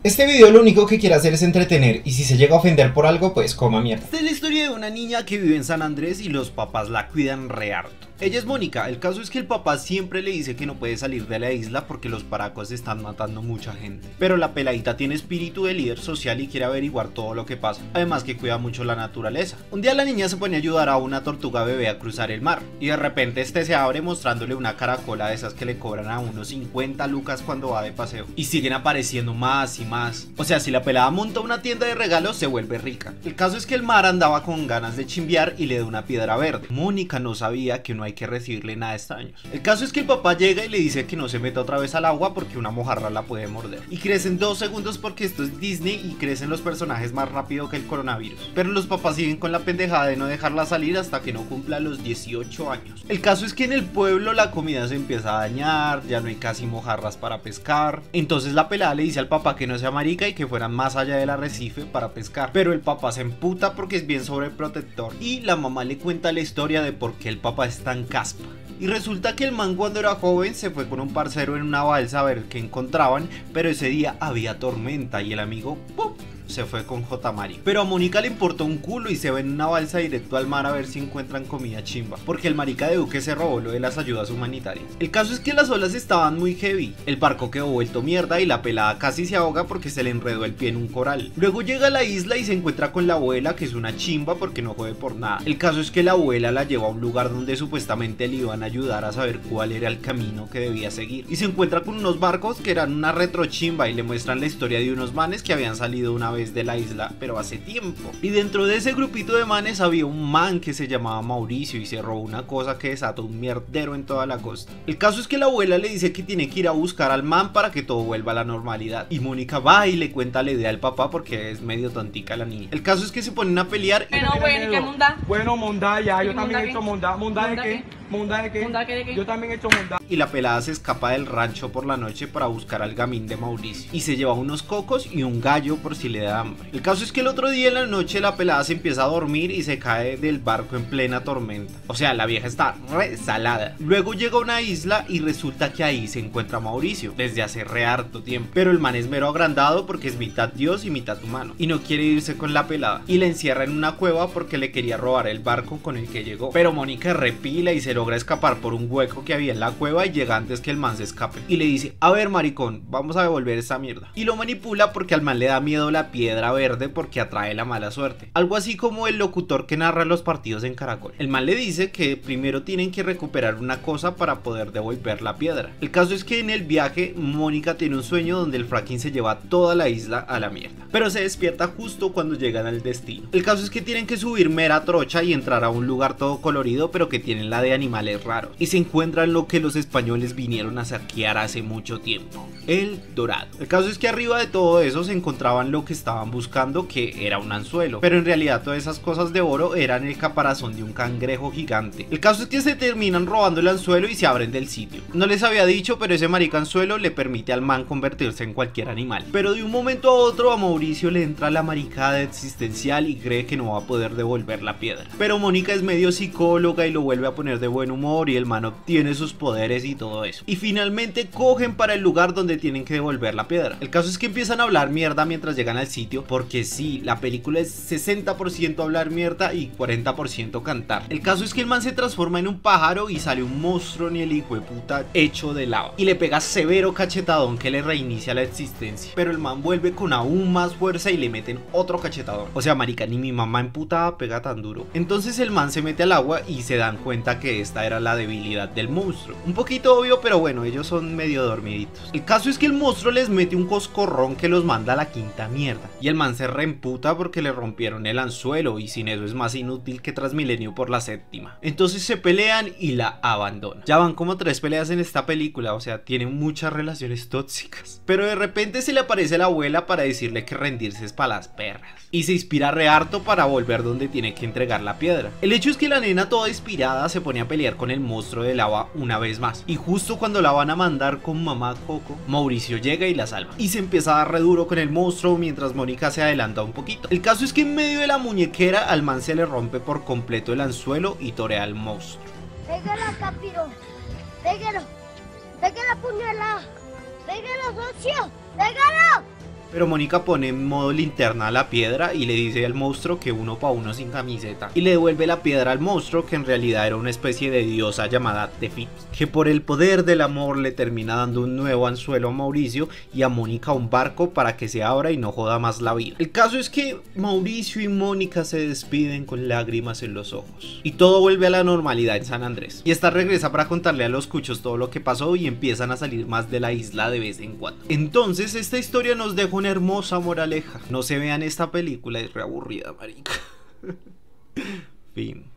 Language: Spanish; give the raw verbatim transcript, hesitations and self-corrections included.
Este video lo único que quiere hacer es entretener, y si se llega a ofender por algo, pues coma mierda. Esta es la historia de una niña que vive en San Andrés y los papás la cuidan re harto. Ella es Mónica, el caso es que el papá siempre le dice que no puede salir de la isla porque los paracos están matando mucha gente. Pero la peladita tiene espíritu de líder social y quiere averiguar todo lo que pasa, además que cuida mucho la naturaleza. Un día la niña se pone a ayudar a una tortuga bebé a cruzar el mar, y de repente este se abre mostrándole una caracola de esas que le cobran a unos cincuenta lucas cuando va de paseo. Y siguen apareciendo más y más. O sea, si la pelada monta una tienda de regalos se vuelve rica. El caso es que el mar andaba con ganas de chimbear y le da una piedra verde. Mónica no sabía que no hay que recibirle nada extraños. El caso es que el papá llega y le dice que no se meta otra vez al agua porque una mojarra la puede morder. Y crecen dos segundos porque esto es Disney y crecen los personajes más rápido que el coronavirus. Pero los papás siguen con la pendejada de no dejarla salir hasta que no cumpla los dieciocho años. El caso es que en el pueblo la comida se empieza a dañar, ya no hay casi mojarras para pescar. Entonces la pelada le dice al papá que no sea marica y que fueran más allá del arrecife para pescar. Pero el papá se emputa porque es bien sobreprotector. Y la mamá le cuenta la historia de por qué el papá es tan caspa. Y resulta que el man cuando era joven se fue con un parcero en una balsa a ver qué encontraban, pero ese día había tormenta y el amigo ¡pum!, se fue con J. Mari. Pero a Mónica le importó un culo y se va en una balsa directo al mar a ver si encuentran comida chimba, porque el marica de Duque se robó lo de las ayudas humanitarias. El caso es que las olas estaban muy heavy, el barco quedó vuelto mierda y la pelada casi se ahoga porque se le enredó el pie en un coral. Luego llega a la isla y se encuentra con la abuela, que es una chimba porque no jode por nada. El caso es que la abuela la lleva a un lugar donde supuestamente le iban a ayudar a saber cuál era el camino que debía seguir, y se encuentra con unos barcos que eran una retrochimba y le muestran la historia de unos manes que habían salido una vez de la isla, pero hace tiempo. Y dentro de ese grupito de manes había un man que se llamaba Mauricio y se robó una cosa que desató un mierdero en toda la costa. El caso es que la abuela le dice que tiene que ir a buscar al man para que todo vuelva a la normalidad, y Mónica va y le cuenta la idea al papá porque es medio tontica la niña. El caso es que se ponen a pelear. Bueno, bueno, ¿y qué monda? Bueno, monda ya, yo ¿Y también monda he hecho qué? monda. ¿Monda de ¿Monda qué? qué? ¿Monda de qué? ¿Monda qué de qué? Yo también he hecho monda. Y la pelada se escapa del rancho por la noche para buscar al gamín de Mauricio y se lleva unos cocos y un gallo por si le da hambre. El caso es que el otro día en la noche la pelada se empieza a dormir y se cae del barco en plena tormenta. O sea, la vieja está re salada. Luego llega a una isla y resulta que ahí se encuentra Mauricio desde hace re harto tiempo, pero el man es mero agrandado porque es mitad dios y mitad humano y no quiere irse con la pelada y la encierra en una cueva porque le quería robar el barco con el que llegó. Pero Mónica repila y se logra escapar por un hueco que había en la cueva y llega antes que el man se escape y le dice: a ver, maricón, vamos a devolver esta mierda. Y lo manipula porque al man le da miedo la piedra verde porque atrae la mala suerte, algo así como el locutor que narra los partidos en Caracol. El man le dice que primero tienen que recuperar una cosa para poder devolver la piedra. El caso es que en el viaje Mónica tiene un sueño donde el fracking se lleva toda la isla a la mierda, pero se despierta justo cuando llegan al destino. El caso es que tienen que subir mera trocha y entrar a un lugar todo colorido pero que tienen la de animales raros, y se encuentran lo que los españoles vinieron a saquear hace mucho tiempo: el dorado. El caso es que arriba de todo eso se encontraban lo que estaban buscando, que era un anzuelo, pero en realidad todas esas cosas de oro eran el caparazón de un cangrejo gigante. El caso es que se terminan robando el anzuelo y se abren del sitio. No les había dicho, pero ese marica anzuelo le permite al man convertirse en cualquier animal. Pero de un momento a otro a Mauricio le entra la maricada existencial y cree que no va a poder devolver la piedra. Pero Mónica es medio psicóloga y lo vuelve a poner de buen humor y el man obtiene sus poderes y todo eso. Y finalmente cogen para el lugar donde tienen que devolver la piedra. El caso es que empiezan a hablar mierda mientras llegan al sitio, porque sí, la película es sesenta por ciento hablar mierda y cuarenta por ciento cantar. El caso es que el man se transforma en un pájaro y sale un monstruo ni el hijo de puta hecho de lava y le pega severo cachetadón que le reinicia la existencia. Pero el man vuelve con aún más fuerza y le meten otro cachetadón. O sea, marica, ni mi mamá emputada pega tan duro. Entonces el man se mete al agua y se dan cuenta que esta era la debilidad del monstruo. Un poquito obvio, pero bueno, ellos son medio dormiditos. El caso es que el monstruo les mete un coscorrón que los manda a la quinta mierda, y el man se reemputa porque le rompieron el anzuelo y sin eso es más inútil que Transmilenio por la séptima. Entonces se pelean y la abandonan. Ya van como tres peleas en esta película, o sea, tienen muchas relaciones tóxicas. Pero de repente se le aparece la abuela para decirle que rendirse es para las perras, y se inspira re harto para volver donde tiene que entregar la piedra. El hecho es que la nena toda inspirada se pone a pelear con el monstruo de lava una vez más, y justo cuando la van a mandar con mamá Coco, Mauricio llega y la salva, y se empieza a dar re duro con el monstruo mientras Mónica se adelanta un poquito. El caso es que en medio de la muñequera al man se le rompe por completo el anzuelo y torea al monstruo. Pégala, Capiro, pégalo, pégala, puñalada, pégalo, socio, pégalo. Pero Mónica pone en modo linterna la piedra y le dice al monstruo que uno pa' uno sin camiseta. Y le devuelve la piedra al monstruo, que en realidad era una especie de diosa llamada Tefiti, que por el poder del amor le termina dando un nuevo anzuelo a Mauricio y a Mónica un barco para que se abra y no joda más la vida. El caso es que Mauricio y Mónica se despiden con lágrimas en los ojos. Y todo vuelve a la normalidad en San Andrés. Y esta regresa para contarle a los cuchos todo lo que pasó y empiezan a salir más de la isla de vez en cuando. Entonces esta historia nos deja una hermosa moraleja: no se vean esta película, es reaburrida, marica. Fin.